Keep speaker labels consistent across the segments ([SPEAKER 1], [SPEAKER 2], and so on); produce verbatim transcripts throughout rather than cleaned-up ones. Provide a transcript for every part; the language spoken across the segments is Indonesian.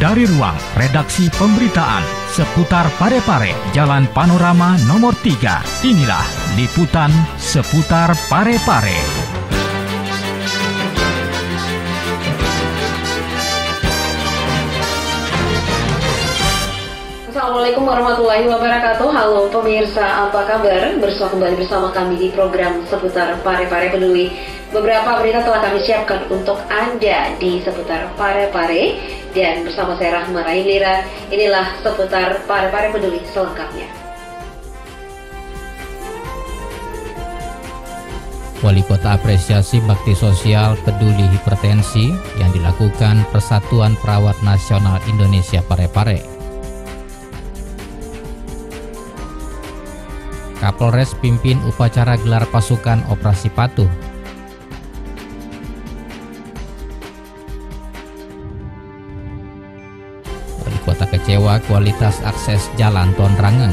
[SPEAKER 1] Dari ruang redaksi pemberitaan seputar Parepare, Jalan Panorama nomor tiga, inilah liputan seputar Parepare.
[SPEAKER 2] Assalamualaikum warahmatullahi wabarakatuh. Halo pemirsa, apa kabar? Bersua kembali bersama kami di program seputar Parepare Peduli. Beberapa berita telah kami siapkan untuk Anda di seputar Parepare, dan bersama saya Rahma Railira, inilah seputar Parepare Peduli selengkapnya.
[SPEAKER 3] Wali Kota apresiasi bakti sosial peduli hipertensi yang dilakukan Persatuan Perawat Nasional Indonesia Parepare. Kapolres pimpin upacara gelar pasukan operasi patuh. Wali Kota kecewa kualitas akses jalan Tonrangen.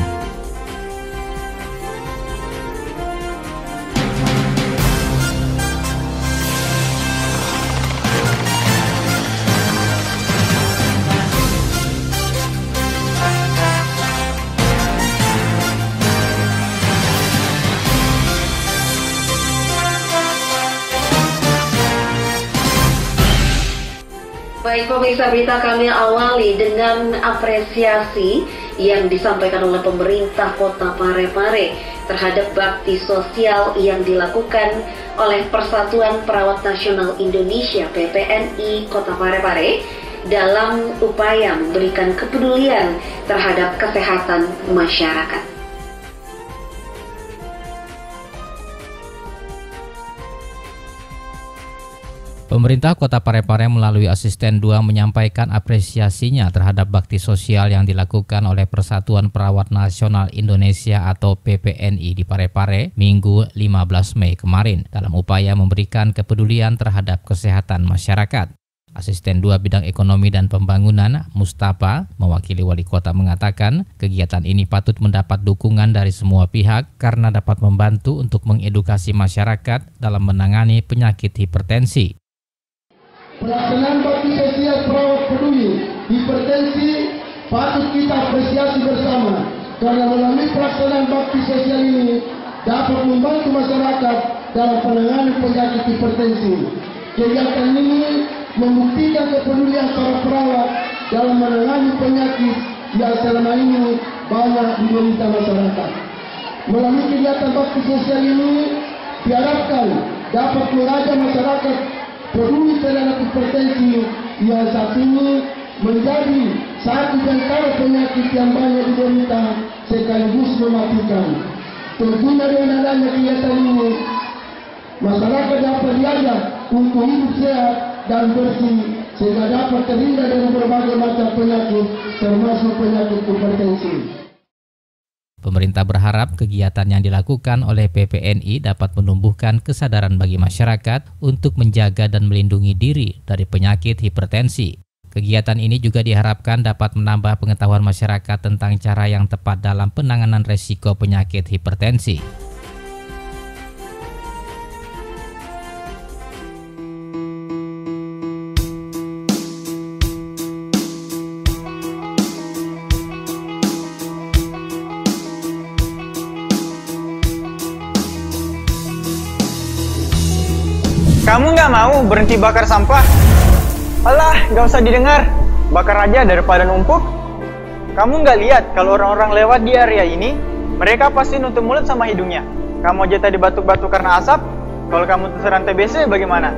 [SPEAKER 2] Baik pemirsa, berita kami awali dengan apresiasi yang disampaikan oleh pemerintah Kota Parepare terhadap bakti sosial yang dilakukan oleh Persatuan Perawat Nasional Indonesia P P N I Kota Parepare dalam upaya memberikan kepedulian terhadap kesehatan masyarakat.
[SPEAKER 3] Pemerintah Kota Parepare melalui Asisten dua menyampaikan apresiasinya terhadap bakti sosial yang dilakukan oleh Persatuan Perawat Nasional Indonesia atau P P N I di Parepare Minggu lima belas Mei kemarin dalam upaya memberikan kepedulian terhadap kesehatan masyarakat. Asisten dua Bidang Ekonomi dan Pembangunan Mustafa mewakili Wali Kota mengatakan kegiatan ini patut mendapat dukungan dari semua pihak karena dapat membantu untuk mengedukasi masyarakat dalam menangani penyakit hipertensi.
[SPEAKER 4] Pelaksanaan bakti sosial perawat peduli hipertensi patut kita apresiasi bersama karena melalui pelaksanaan bakti sosial ini dapat membantu masyarakat dalam penanganan penyakit hipertensi. Kegiatan ini membuktikan kepedulian para perawat dalam menangani penyakit yang selama ini banyak diderita masyarakat. Melalui kegiatan bakti sosial ini diharapkan dapat mengajak masyarakat peduli terhadap hipertensi yang saat ini menjadi satu di antara penyakit yang banyak diderita sekaligus mematikan. Tentunya dengan adanya kegiatan ini, masyarakat dapat diajak untuk hidup sehat dan bersih sehingga dapat terhindar dari berbagai macam penyakit termasuk penyakit hipertensi.
[SPEAKER 3] Pemerintah berharap kegiatan yang dilakukan oleh P P N I dapat menumbuhkan kesadaran bagi masyarakat untuk menjaga dan melindungi diri dari penyakit hipertensi. Kegiatan ini juga diharapkan dapat menambah pengetahuan masyarakat tentang cara yang tepat dalam penanganan resiko penyakit hipertensi.
[SPEAKER 5] Kamu nggak mau berhenti bakar sampah? Alah, nggak usah didengar. Bakar aja daripada numpuk. Kamu nggak lihat kalau orang-orang lewat di area ini, mereka pasti nutup mulut sama hidungnya. Kamu aja tadi batuk-batuk karena asap. Kalau kamu terserang T B C bagaimana?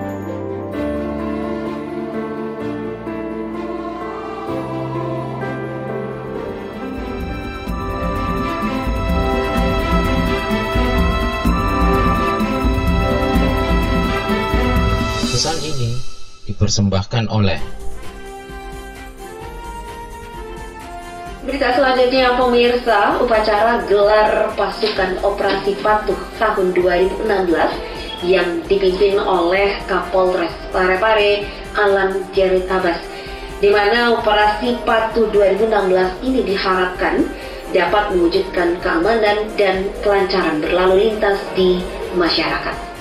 [SPEAKER 6] Pesan ini dipersembahkan oleh
[SPEAKER 2] Berita selanjutnya pemirsa, upacara gelar pasukan operasi patuh tahun dua ribu enam belas yang dipimpin oleh Kapolres Parepare Alan Jared Abbas, di mana operasi patuh dua ribu enam belas ini diharapkan dapat mewujudkan keamanan dan kelancaran berlalu lintas di masyarakat.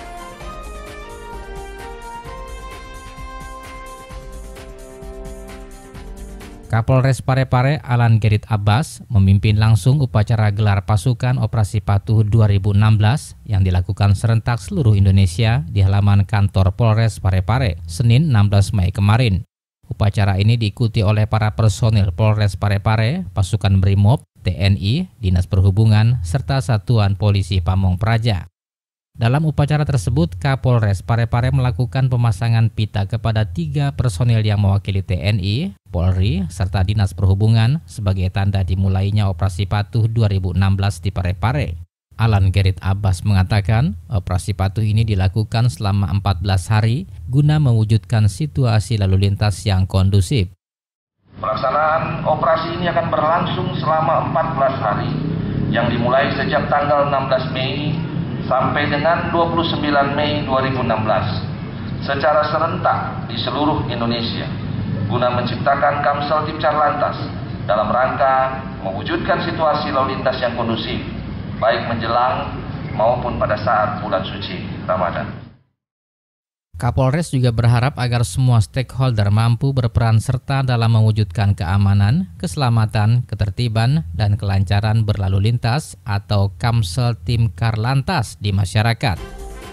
[SPEAKER 3] Kapolres Parepare Alan Gerrit Abbas memimpin langsung upacara gelar pasukan Operasi Patuh dua ribu enam belas yang dilakukan serentak seluruh Indonesia di halaman kantor Polres Parepare, Senin enam belas Mei kemarin. Upacara ini diikuti oleh para personil Polres Parepare, pasukan Brimob, T N I, Dinas Perhubungan, serta Satuan Polisi Pamong Praja. Dalam upacara tersebut, Kapolres Parepare melakukan pemasangan pita kepada tiga personil yang mewakili T N I, Polri, serta Dinas Perhubungan sebagai tanda dimulainya Operasi Patuh dua ribu enam belas di Parepare. Alan Gerrit Abbas mengatakan, operasi patuh ini dilakukan selama empat belas hari guna mewujudkan situasi lalu lintas yang kondusif.
[SPEAKER 7] Pelaksanaan operasi ini akan berlangsung selama empat belas hari yang dimulai sejak tanggal enam belas Mei sampai dengan dua puluh sembilan Mei dua ribu enam belas secara serentak di seluruh Indonesia guna menciptakan Kamsel Tim Carlantas dalam rangka mewujudkan situasi lalu lintas yang kondusif baik menjelang maupun pada saat bulan suci Ramadan.
[SPEAKER 3] Kapolres juga berharap agar semua stakeholder mampu berperan serta dalam mewujudkan keamanan, keselamatan, ketertiban, dan kelancaran berlalu lintas atau Kamsel Tim Carlantas di masyarakat.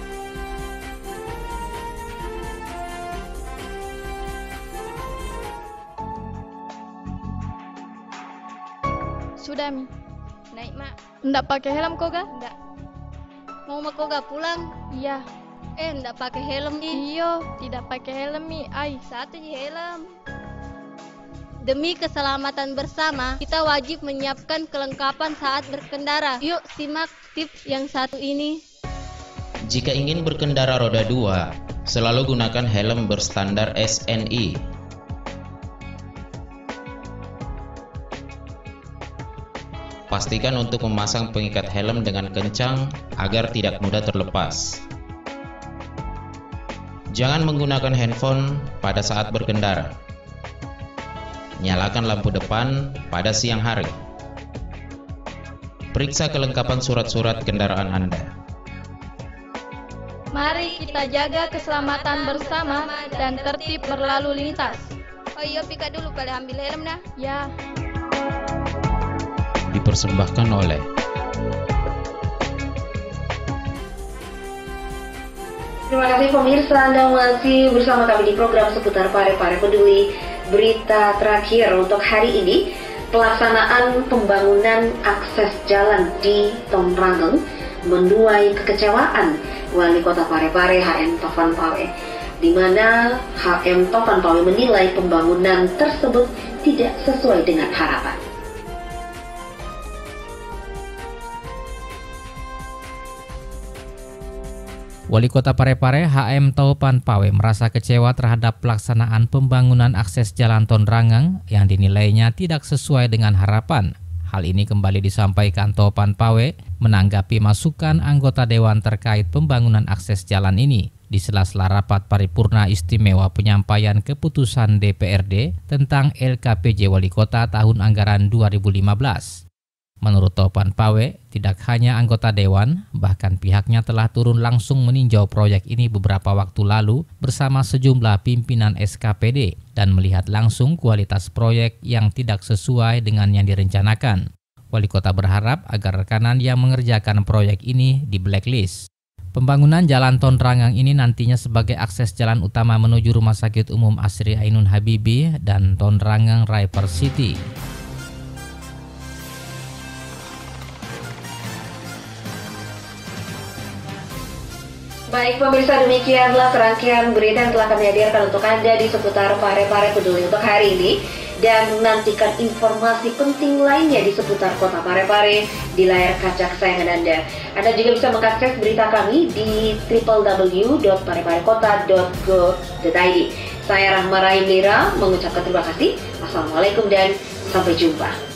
[SPEAKER 8] Sudah Mi, naik mak. Nggak pakai helm kok ga? Nggak. Mau mak kok ga pulang? Iya. Eh, nggak pakai helm nih. Iyo, tidak pakai helm Mi. Ay, satu aja helm. Demi keselamatan bersama, kita wajib menyiapkan kelengkapan saat berkendara. Yuk simak tips yang satu ini.
[SPEAKER 6] Jika ingin berkendara roda dua, selalu gunakan helm berstandar S N I. Pastikan untuk memasang pengikat helm dengan kencang agar tidak mudah terlepas. Jangan menggunakan handphone pada saat berkendara. Nyalakan lampu depan pada siang hari. Periksa kelengkapan surat-surat kendaraan Anda.
[SPEAKER 8] Mari kita jaga keselamatan bersama dan tertib berlalu lintas. Oh iya, pika dulu kali ambil helm dah. Ya.
[SPEAKER 6] Dipersembahkan oleh
[SPEAKER 2] Terima kasih pemirsa, Anda masih bersama kami di program seputar Parepare Peduli. Berita terakhir untuk hari ini, pelaksanaan pembangunan akses jalan di Tondrangeng menuai kekecewaan Wali Kota Parepare H M Tovan Pawe, di mana H M Tovan Pawe menilai pembangunan tersebut tidak sesuai dengan harapan.
[SPEAKER 3] Wali Kota Parepare H M Tovan Pawe merasa kecewa terhadap pelaksanaan pembangunan akses jalan Tondrangeng yang dinilainya tidak sesuai dengan harapan. Hal ini kembali disampaikan Tovan Pawe menanggapi masukan anggota dewan terkait pembangunan akses jalan ini di sela-sela rapat paripurna istimewa penyampaian keputusan D P R D tentang L K P J Wali Kota tahun anggaran dua ribu lima belas. Menurut Tovan Pawe, tidak hanya anggota dewan, bahkan pihaknya telah turun langsung meninjau proyek ini beberapa waktu lalu bersama sejumlah pimpinan S K P D dan melihat langsung kualitas proyek yang tidak sesuai dengan yang direncanakan. Wali Kota berharap agar rekanan yang mengerjakan proyek ini di blacklist. Pembangunan Jalan Tondrangeng ini nantinya sebagai akses jalan utama menuju Rumah Sakit Umum Asri Ainun Habibie dan Tondrangeng River City.
[SPEAKER 2] Baik pemirsa, demikianlah serangkaian berita yang telah kami hadirkan untuk Anda di seputar Parepare Peduli untuk hari ini. Dan nantikan informasi penting lainnya di seputar Kota Parepare di layar kaca kesayangan Anda. Anda juga bisa mengakses berita kami di w w w dot pareparekota dot go dot i d. Saya Rahma Rahim Lira mengucapkan terima kasih. Assalamualaikum dan sampai jumpa.